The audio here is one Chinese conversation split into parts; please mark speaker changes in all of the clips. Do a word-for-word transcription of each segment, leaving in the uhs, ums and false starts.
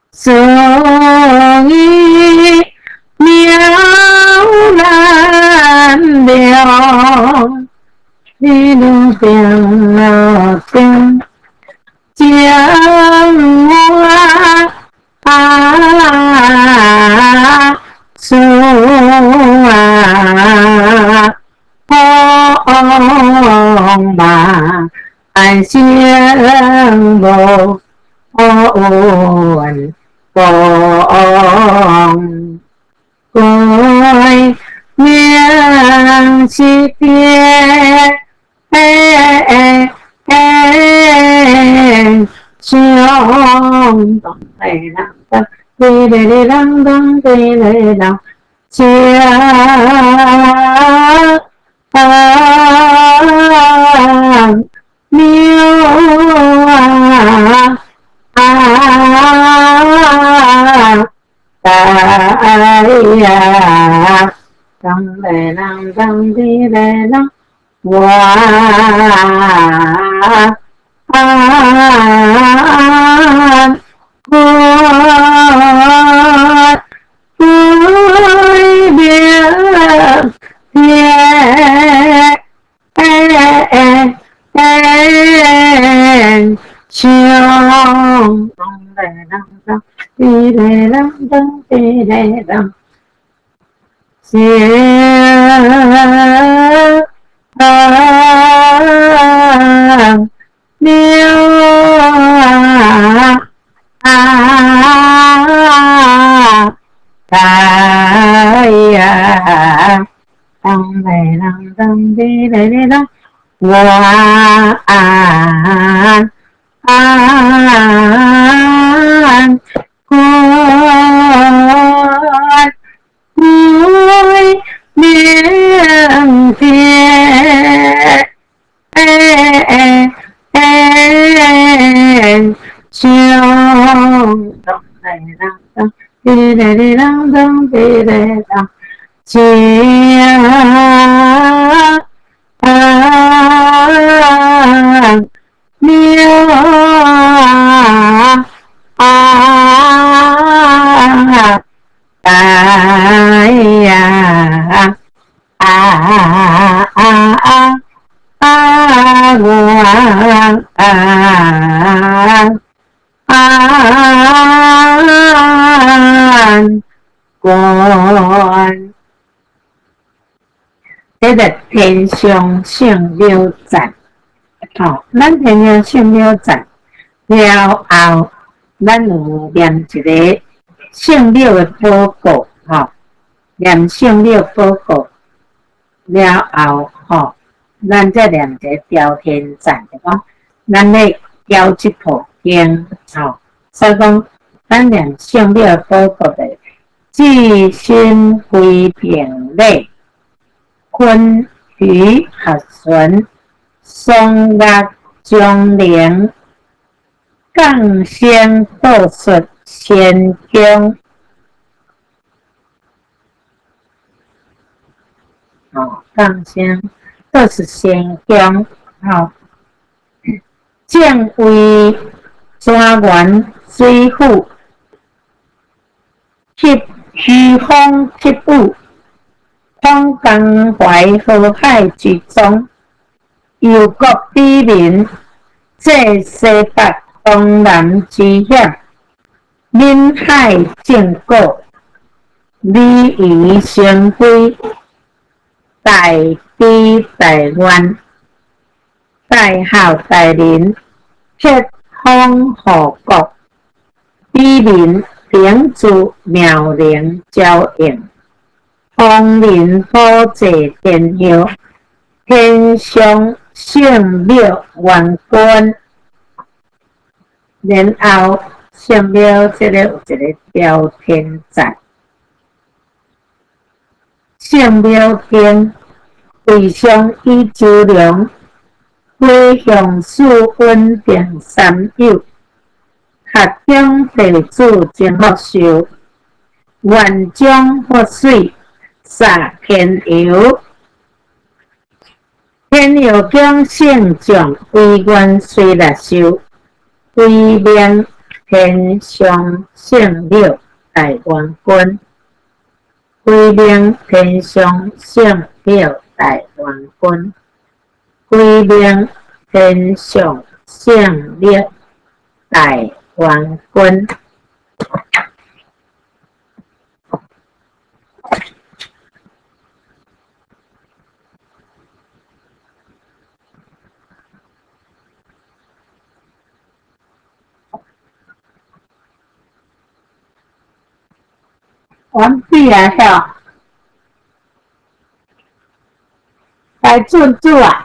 Speaker 1: 所以渺難了，一路定了定，將我啊主啊奉吧，愛相無恩公。歸命是別，相當嚟啦，對嚟嚟啷當對嚟啷，將妙啊啊！哎呀，当来啷当地来啷，我啊我不了天相当来啷当。滴来啷当，滴来啷，相妙啊！哎呀，当来啷当，滴来啷，我啊啊！歸命天，相當來啷當，滴來嚟啷當，滴來啷，將妙啊！哎呀，啊啊啊啊！我啊啊觀，這個天上聖母讚，哦，咱天上聖母讚了後，咱有念一個聖母的禱告，吼，念聖母禱告了後，吼，咱再念一個朝天讚，對講，咱咧教這部經，吼，所以講，咱念聖母的禱告的，至心歸平禮，坤於合順，雙壓將靈，降仙道術仙經，哦，降仙都是仙經，哦，正為專元水府，翕虛風翕舞，況江淮河海之中，憂國比民，濟西北東南之險，閩海正果，禮儀成規，大悲大願，大孝大仁，鐵方護國，比民領主妙齡交應，方林福濟天佑，天上聖母願觀。然後聖母這個有一個朝天讚，聖母經為上以周量，迴向四穩定三有，合掌地主真福壽，願將福水灑天佑，天佑將聖像為願隨力修。為免天上圣六大元君，归命天上圣六大元君，归命天上圣六大元君。完毕啊！晓，来做做啊！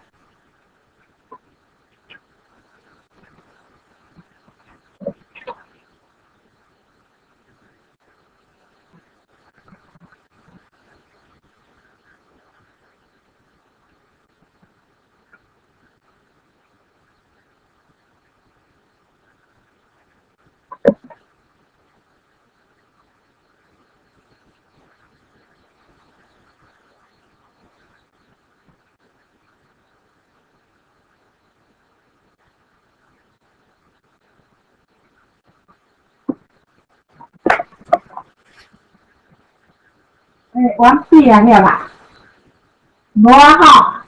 Speaker 1: 哎，完毕啊，晓啦？无啊吼，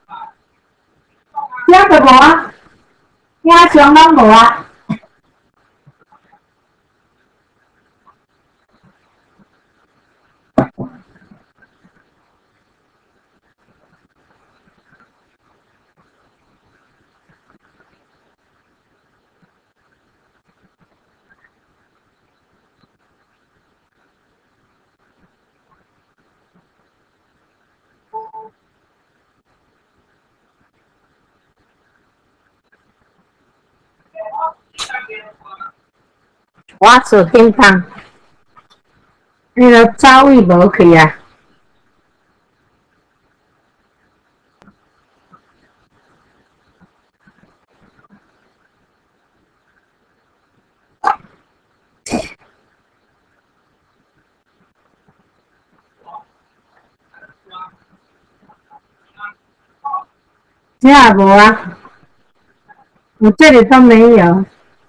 Speaker 1: 遮个无啊，影像拢无啊。我做叮当，那个早位无去啊。这也无啊，我这里都没有。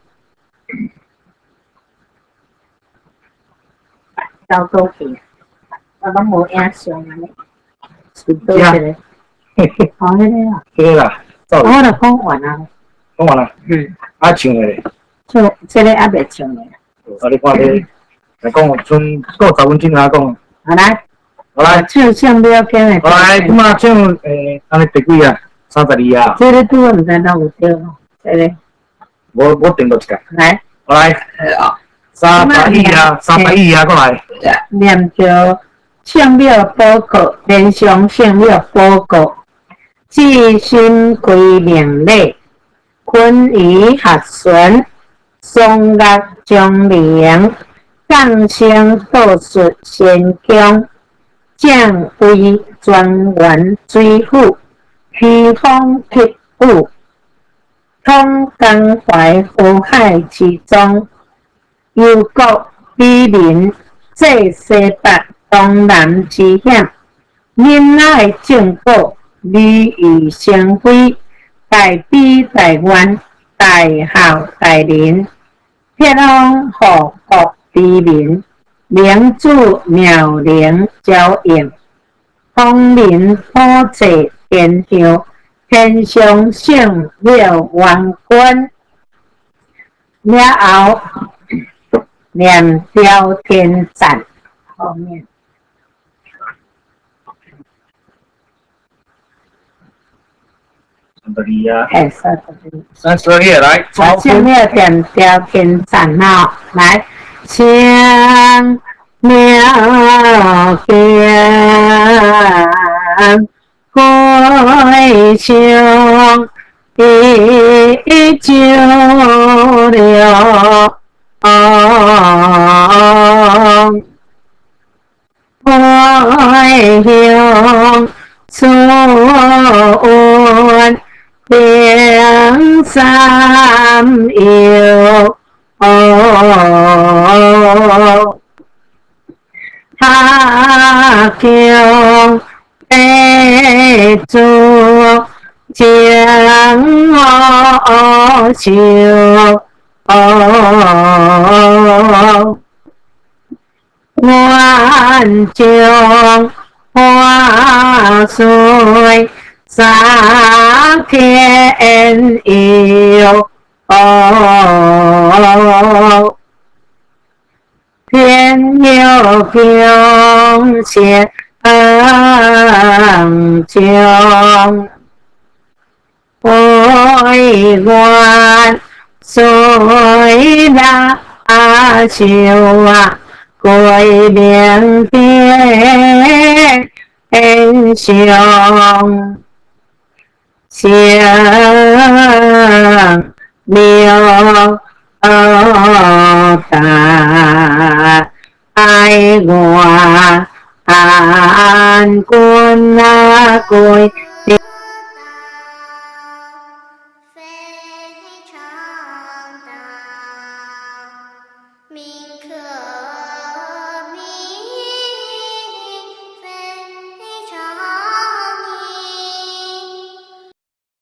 Speaker 1: 到过去，我拢无影像安尼，是倒一个？嘿嘿，哦，迄个啊。迄个啦，走。我著讲完啊。讲完啦。嗯。啊，唱的咧。唱，这个还袂唱咧。啊，你看这，来讲，剩够十分钟啊，讲。好来。好来。唱唱了片的。好来，即马唱诶，安尼第几啊？三十二啊。这个拄我毋知哪有对哦，这个。我我定到一个。来。好来。啊。三百亿啊，三百亿啊，过来！念着圣庙报告，连上圣庙报告，至心归命礼，坤仪合顺，松乐将灵，降生道术仙宫，降威专元水府，虚风铁舞，通江淮火海之中。忧国比民，济西北东南之险。忍耐正果，礼义成规，大悲大愿，大孝大仁，铁往护国利民，明主妙灵交应，光临普济天香，天上圣六元君。了后。念标天赞后面，三十二啊，哎，三十二，三十二来，我先念点标天赞哦，来，千妙天归乡，一九六。回乡出温两三游，他乡白族将我修。 愿将花水洒天游，天有并且将为愿虽那秋啊，归明天上相留大爱我安君啊归。